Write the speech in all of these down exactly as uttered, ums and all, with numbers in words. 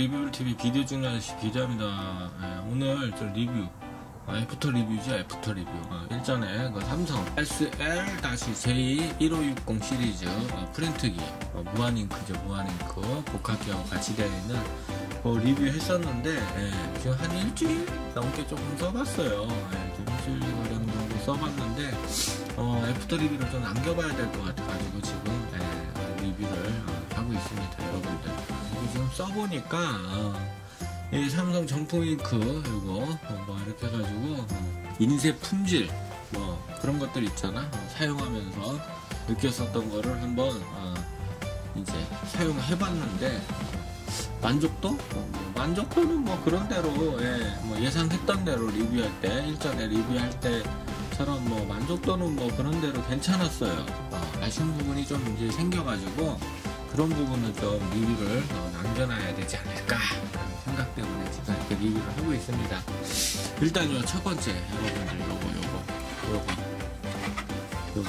리뷰티비 비디오 찍는 아저씨 기자입니다. 예, 오늘 저 리뷰 아, 애프터 리뷰죠. 애프터 리뷰 어, 일전에 그 삼성 에스엘 제이 일오육공 시리즈 어, 프린트기 어, 무한잉크죠. 무한잉크 복합기하고 같이 되어 있는 어, 리뷰 했었는데 예, 지금 한 일주일 넘게 조금 써봤어요. 예, 좀 일주일 정도 써봤는데 어, 애프터 리뷰를 좀 남겨봐야 될 것 같아가지고 지금 예, 리뷰를 어, 하고 있습니다. 여러분들 지금 써보니까 어, 이 삼성 정품 잉크 이거 어, 뭐 이렇게 해가지고 어, 인쇄 품질 뭐 그런 것들 있잖아. 어, 사용하면서 느꼈었던 거를 한번 어, 이제 사용해봤는데 만족도? 어, 만족도는 뭐 그런 대로 예, 뭐 예상했던 대로 리뷰할 때 일전에 리뷰할 때처럼 뭐 만족도는 뭐 그런 대로 괜찮았어요. 어, 아쉬운 부분이 좀 이제 생겨가지고 그런 부분은 좀 리뷰를 어, 남겨놔야 되지 않을까 하는 생각 때문에 제가 이렇게 리뷰를 하고 있습니다. 일단 요 첫 번째 여러분들 요거 요거 요거 요거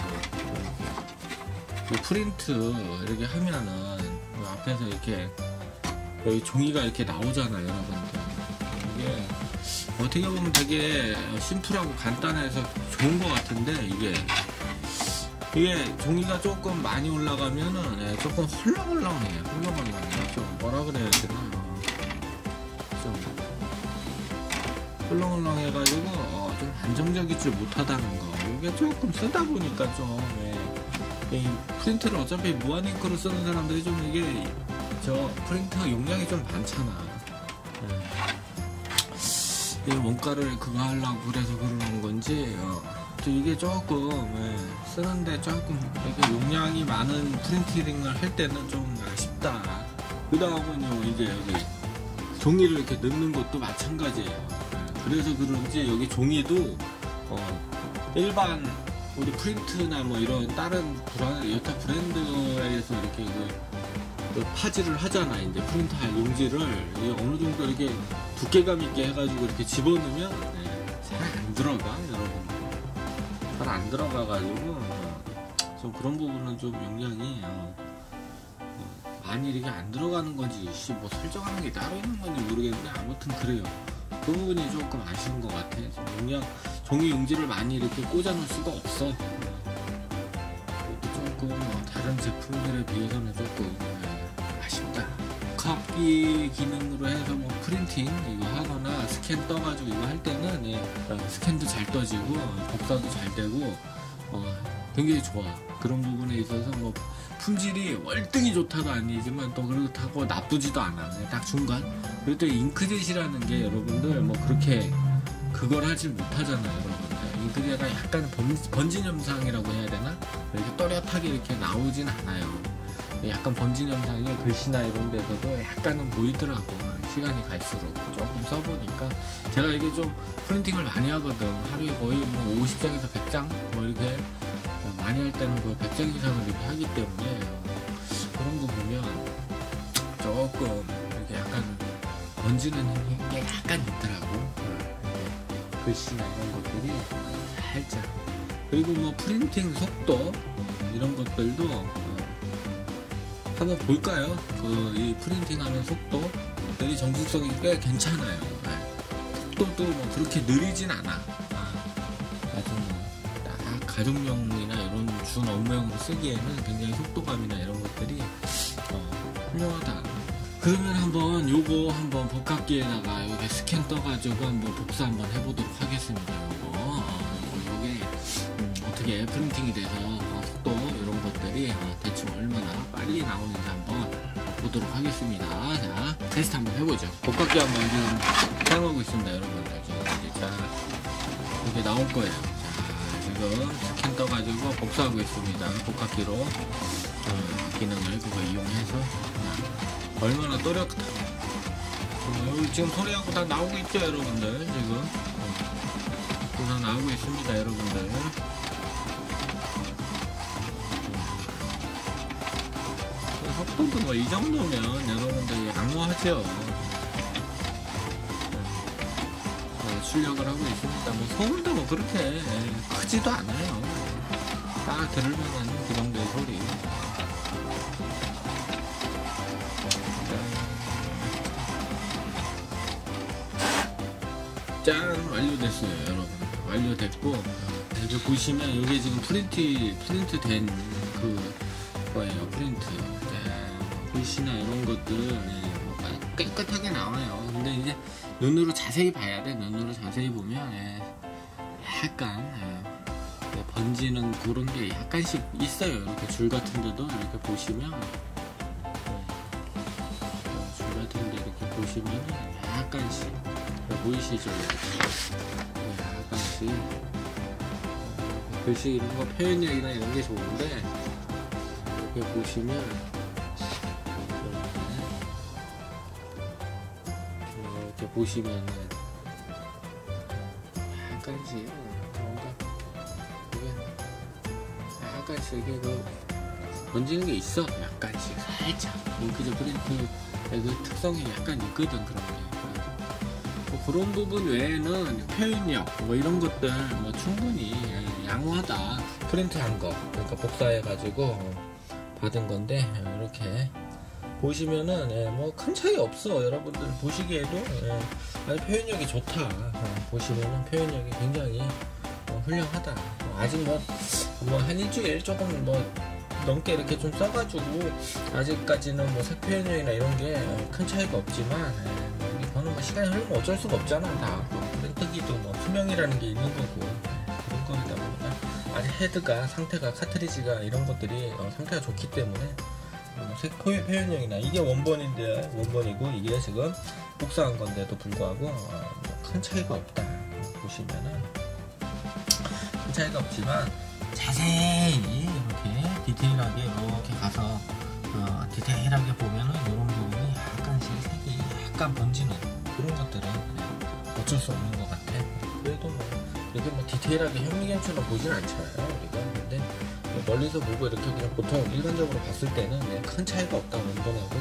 요 프린트 이렇게 하면은 요 앞에서 이렇게 여기 종이가 이렇게 나오잖아요, 여러분들. 이게 어떻게 보면 되게 심플하고 간단해서 좋은 것 같은데 이게 이게 종이가 조금 많이 올라가면은 예, 조금 헐렁헐렁해요. 헐렁헐렁해요. 좀 뭐라 그래야 되나? 좀 헐렁헐렁해가지고 어, 좀 안정적이지 못하다는 거. 이게 조금 쓰다 보니까 좀 예, 이 프린트를 어차피 무한잉크로 쓰는 사람들이 좀 이게 저 프린터 용량이 좀 많잖아. 예. 이 원가를 그거 하려고 그래서 그러는 건지. 어. 이게 조금 예, 쓰는데 조금 이렇게 용량이 많은 프린팅을 할 때는 좀 아쉽다. 그 다음은요 이제 여기 종이를 이렇게 넣는 것도 마찬가지예요. 예, 그래서 그런지 여기 종이도 어, 일반 우리 프린트나 뭐 이런 다른 브랜드, 여타 브랜드에서 이렇게 그, 그 파지를 하잖아. 이제 프린터 할 용지를 어느 정도 이렇게 두께감 있게 해가지고 이렇게 집어넣으면 예, 잘 안 들어가, 여러분. 잘 안 들어가가지고 좀 그런 부분은 좀 용량이 어, 어, 많이 이렇게 안 들어가는 건지 뭐 설정하는 게 따로 있는 건지 모르겠는데 아무튼 그래요. 그 부분이 조금 아쉬운 것 같아. 용량 종이 용지를 많이 이렇게 꽂아 놓을 수가 없어. 어, 조금 어, 다른 제품들에 비해서는 조금 어, 아쉽다. 컵기 기능으로 해서 뭐 프린팅 이거 하거나 스캔 떠가지고 이거 할 때는 예, 어, 스캔도 잘 떠지고 어, 복사도 잘 되고 어, 굉장히 좋아. 그런 부분에 있어서 뭐 품질이 월등히 좋다도 아니지만 또 그렇다고 나쁘지도 않아. 딱 중간. 그리고 또 잉크젯이라는 게 여러분들 뭐 그렇게 그걸 하지 못하잖아요, 여러분들. 잉크젯가 약간 번, 번진 현상이라고 해야 되나? 이렇게 또렷하게 이렇게 나오진 않아요. 약간 번진 현상이 글씨나 이런 데서도 약간은 보이더라고. 시간이 갈수록 조금 써보니까 제가 이게 좀 프린팅을 많이 하거든. 하루에 거의 뭐 오십 장에서 백 장 뭐 이렇게 많이 할 때는 거의 백 장 이상을 이렇게 하기 때문에 그런 거 보면 조금 이렇게 약간 번지는 게 약간 있더라고. 글씨나 이런 것들이 살짝. 그리고 뭐 프린팅 속도 이런 것들도 한번 볼까요? 그 이 프린팅하는 속도들이 정숙성이 꽤 괜찮아요. 네. 속도도 뭐 그렇게 느리진 않아. 아주 딱 가정용이나 이런 준 업무용으로 쓰기에는 굉장히 속도감이나 이런 것들이 어, 훌륭하다. 그러면 한번 요거 한번 복합기에다가 이렇게 스캔 떠가지고 한번 복사 한번 해보도록 하겠습니다. 요거 어, 요거 요게 음, 어떻게 프린팅이 돼서 어, 속도 이런 것들이 어, 대충 얼마나 빨리 나오는지 한번 보도록 하겠습니다. 자, 테스트 한번 해보죠. 복합기 한번 지금 사용하고 있습니다, 여러분들. 지금 이제 자, 이렇게 나올 거예요. 자, 지금 스캔 떠가지고 복사하고 있습니다. 복합기로 어, 기능을 그거 이용해서 자, 얼마나 또렷하다. 어, 여기 지금 소리하고 다 나오고 있죠, 여러분들. 지금 어, 다 나오고 있습니다, 여러분들. 속도도 뭐 이 정도면 여러분들이 양호하죠. 네, 출력을 하고 있습니다. 뭐 소음도 뭐 그렇게 크지도 않아요. 딱 들을 만한 그 정도의 소리. 짠 완료됐어요 여러분. 완료됐고 여기 보시면 여기 지금 프린트 프린트 된 그 거예요. 프린트 네, 글씨나 이런 것들 네, 뭐 깨끗하게 나와요. 근데 이제 눈으로 자세히 봐야 돼. 눈으로 자세히 보면 네, 약간 네, 번지는 그런 게 약간씩 있어요. 이렇게 줄 같은 데도 이렇게 보시면 네, 줄 같은 데 이렇게 보시면 약간씩 보이시죠? 네, 약간씩 글씨 이런 거 표현력이나 이런 게 좋은데 이렇게 보시면 이렇게 보시면은 약간씩 뭔가 이게 약간씩 이게 그 번지는 게 있어. 약간씩 살짝 잉크젯 프린트의 그 특성이 약간 있거든. 그런 게 뭐 그런 부분 외에는 표현력 뭐 이런 것들 뭐 충분히 양호하다. 프린트한 거 그러니까 복사해가지고 받은 건데 이렇게 보시면은 예, 뭐 큰 차이 없어. 여러분들 보시기에도 예, 아주 표현력이 좋다. 어, 보시면은 표현력이 굉장히 어, 훌륭하다. 어, 아직 뭐 뭐 한 일주일 조금 뭐 넘게 이렇게 좀 써가지고 아직까지는 뭐 색 표현력이나 이런 게 큰 차이가 없지만 예, 뭐 이거는 뭐 시간이 흐르면 어쩔 수가 없잖아. 다 프린트기도 뭐 수명이라는 게 있는 거고 그런 거다 보니까 아직 헤드가 상태가 카트리지가 이런 것들이 어, 상태가 좋기 때문에 어, 색 표현력이나 이게 원본인데 원본이고 이게 지금 복사한 건데도 불구하고 어, 뭐 큰 차이가 없다. 보시면은 큰 차이가 없지만 자세히 이렇게 디테일하게 이렇게 가서 어, 디테일하게 보면은 이런 부분이 약간씩 색이 약간 번지는 그런 것들은 어쩔 수 없는 것 같아. 그래도 뭐 이렇게 뭐 디테일하게 현미경처럼 보진 않잖아요 우리가. 근데 멀리서 보고 이렇게 그냥 보통 일반적으로 봤을 때는 큰 차이가 없다. 원본하고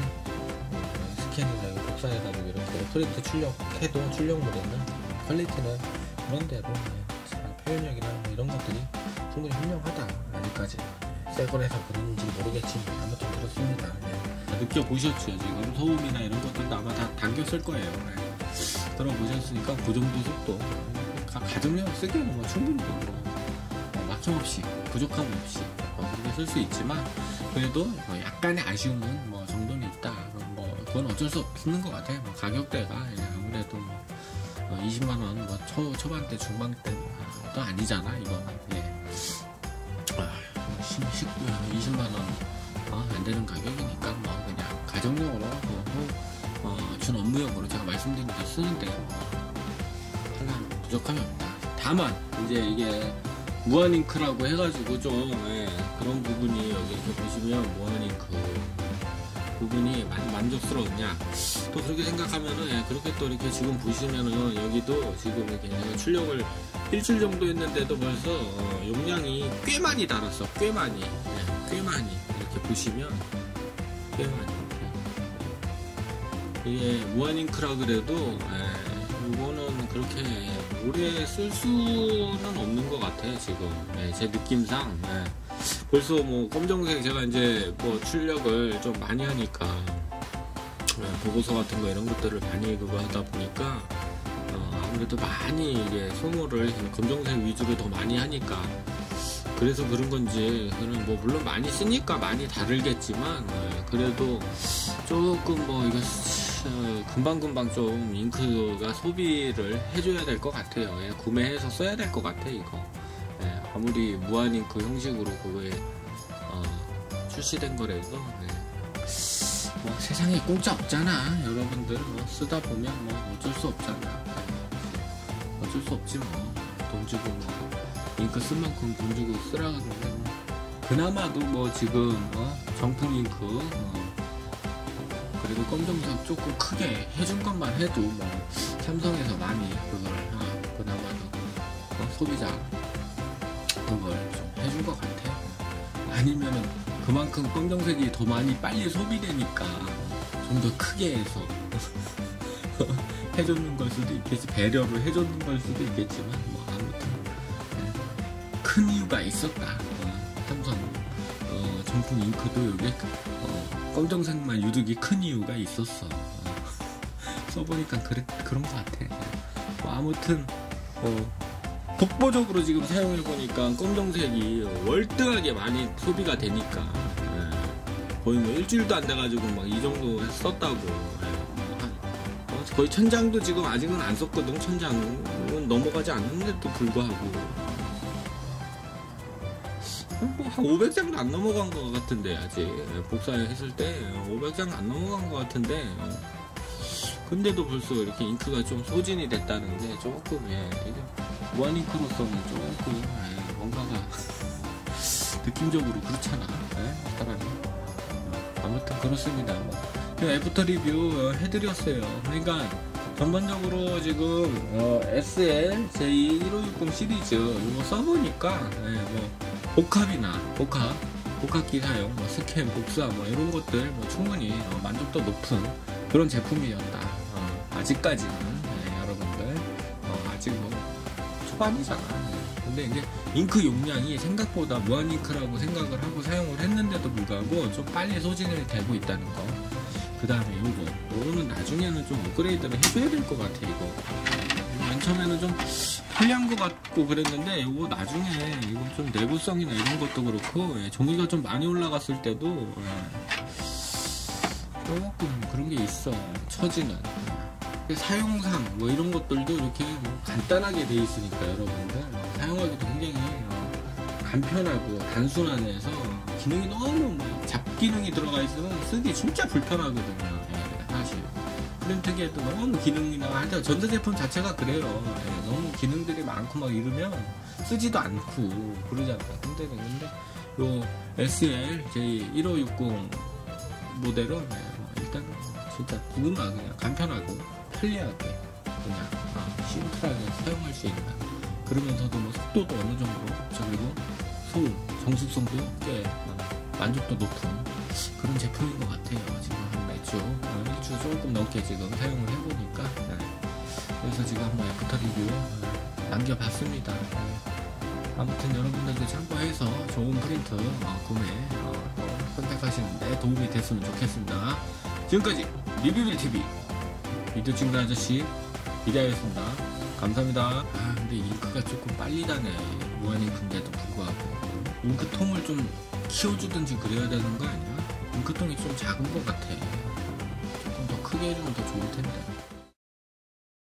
스캔이나 복사해가지고 이렇게 프린트 출력해도 출력물 있는 퀄리티는 그런 대로 표현력이나 뭐 이런 것들이 충분히 훌륭하다. 아직까지 새 거라서 그런지 모르겠지만 아무튼 그렇습니다. 네. 느껴보셨죠? 지금 소음이나 이런 것들도 아마 다 당겼을 거예요. 네. 들어보셨으니까 그 정도 속도 가정용 쓰기에는 뭐 충분히 뭐 막힘없이 부족함 없이 뭐 그렇게 쓸 수 있지만 그래도 뭐 약간의 아쉬움은 뭐 정도는 있다. 뭐 그건 어쩔 수 없는 것 같아요. 뭐 가격대가 아무래도 뭐 이십만 원 뭐 초, 초반대 중반대도 아니잖아 이거는. 예. 아, 이십만 원 어, 안 되는 가격이니까 뭐 그냥 가정용으로 뭐, 어, 준 업무용으로 제가 말씀드린 거 쓰는데 하나 부족함이 없다. 다만 이제 이게 무한잉크라고 해가지고 좀 예, 그런 부분이 여기 이렇게 보시면 무한잉크 부분이 많이 만족스러웠냐 또 그렇게 생각하면은 예, 그렇게 또 이렇게 지금 보시면은 여기도 지금 이렇게 출력을 일주일 정도 했는데도 벌써 어, 용량이 꽤 많이 달았어. 꽤 많이 예, 꽤 많이 이렇게 보시면 꽤 많이 예. 이게 무한잉크라 그래도 예, 이거는 그렇게 오래 쓸 수는 없는 것 같아 지금 예, 제 느낌상. 예. 벌써 뭐 검정색 제가 이제 뭐 출력을 좀 많이 하니까 예, 보고서 같은 거 이런 것들을 많이 그거 하다 보니까 어, 아무래도 많이 이게 소모를 검정색 위주로 더 많이 하니까 그래서 그런 건지 그는 뭐 물론 많이 쓰니까 많이 다르겠지만 예, 그래도 조금 뭐 이거 어, 금방금방 좀 잉크가 소비를 해줘야 될 것 같아요. 예, 구매해서 써야 될 것 같아 이거. 예, 아무리 무한잉크 형식으로 그거에 어, 출시된 거라도 예. 뭐 세상에 공짜 없잖아. 여러분들 뭐 쓰다 보면 뭐 어쩔 수 없잖아. 예. 어쩔 수 없지 뭐. 돈 주고 뭐 잉크 쓴 만큼 돈 주고 쓰라 그러는데 뭐. 그나마도 뭐 지금 어, 정품 잉크 어, 그래도 검정색 조금 크게 해준 것만 해도 뭐 삼성에서 많이 그걸 어, 그나마도 어, 소비자 그걸 좀 해준 것 같아. 아니면은 그만큼 검정색이 더 많이 빨리 소비되니까 좀 더 크게 해서 해줬는 걸 수도 있겠지. 배려를 해줬는 걸 수도 있겠지만 뭐 아무튼 네. 큰 이유가 있었다. 어, 삼성 어, 정품 잉크도 여기 어, 검정색만 유독이 큰 이유가 있었어. 어, 써보니까 그래, 그런 것 같아. 뭐 아무튼 어, 독보적으로 지금 사용해 보니까 검정색이 월등하게 많이 소비가 되니까 예. 거의 뭐 일주일도 안 돼가지고 막 이 정도 썼다고. 예. 한, 어, 거의 천장도 지금 아직은 안 썼거든. 천장은 넘어가지 않는데도 불구하고 뭐 한 오백 장도 안 넘어간 것 같은데 아직 복사했을 때 오백 장 안 넘어간 것 같은데 근데도 벌써 이렇게 잉크가 좀 소진이 됐다는 게 조금 예, 이게 무한 잉크로서는 조금 예, 뭔가가 느낌적으로 그렇잖아 예, 사람이. 아무튼 그렇습니다. 뭐 애프터 리뷰 해드렸어요. 그러니까 전반적으로 지금 어, 에스엘 제이 일오육공 시리즈 이거 써보니까 예, 뭐 복합이나 복합 복합기 사용, 뭐 스캔, 복사 뭐 이런 것들 뭐 충분히 어, 만족도 높은 그런 제품이었다. 어, 아직까지는 네, 여러분들 어, 아직 뭐 초반이잖아. 네. 근데 이제 잉크 용량이 생각보다 무한 잉크라고 생각을 하고 사용을 했는데도 불구하고 좀 빨리 소진이 되고 있다는 거. 그 다음에 요거 요거는 나중에는 좀 업그레이드를 해줘야 될 것 같아. 이거 맨 처음에는 좀 편리한 것 같고 그랬는데 이거 나중에 이거 좀 내구성이나 이런 것도 그렇고 예, 종이가 좀 많이 올라갔을 때도 예, 조금 그런 게 있어. 처지는 예. 사용상 뭐 이런 것들도 이렇게 뭐 간단하게 돼 있으니까 여러분들 사용하기도 굉장히 어, 간편하고 단순한에서 기능이 너무 뭐 잡기능이 들어가 있으면 쓰기 진짜 불편하거든요. 예, 사실 프린트기에도 너무 기능이나 하여튼 전자제품 자체가 그래요. 예, 너무 기능들이 많고 막 이러면 쓰지도 않고 그러잖아. 근데 근데 요 에스엘 제이 일오육공 모델은 예, 뭐 일단 진짜 누구나 그냥 간편하고 편리하게 그냥 아, 심플하게 사용할 수 있는 그러면서도 뭐 속도도 어느 정도 그리고 소음 정숙성도 꽤 어, 만족도 높은 그런 제품인 것 같아요. 지금 한 몇 주, 어, 일 주 조금 넘게 지금 사용을 해보니까 네. 그래서 지금 한번 애프터 리뷰 어, 남겨봤습니다. 네. 아무튼 여러분들도 참고해서 좋은 프린터 어, 구매 어, 어, 선택하시는데 도움이 됐으면 좋겠습니다. 지금까지 리뷰빌티비 비디오 찍는 아저씨 이대하였습니다. 감사합니다. 아 근데 잉크가 조금 빨리 다네. 무한 잉크인데도 불구하고 잉크통을 좀 키워주든지 그래야 되는 거 아니야? 잉크통이 좀 작은 것 같아. 조금 더 크게 해주면 더 좋을 텐데.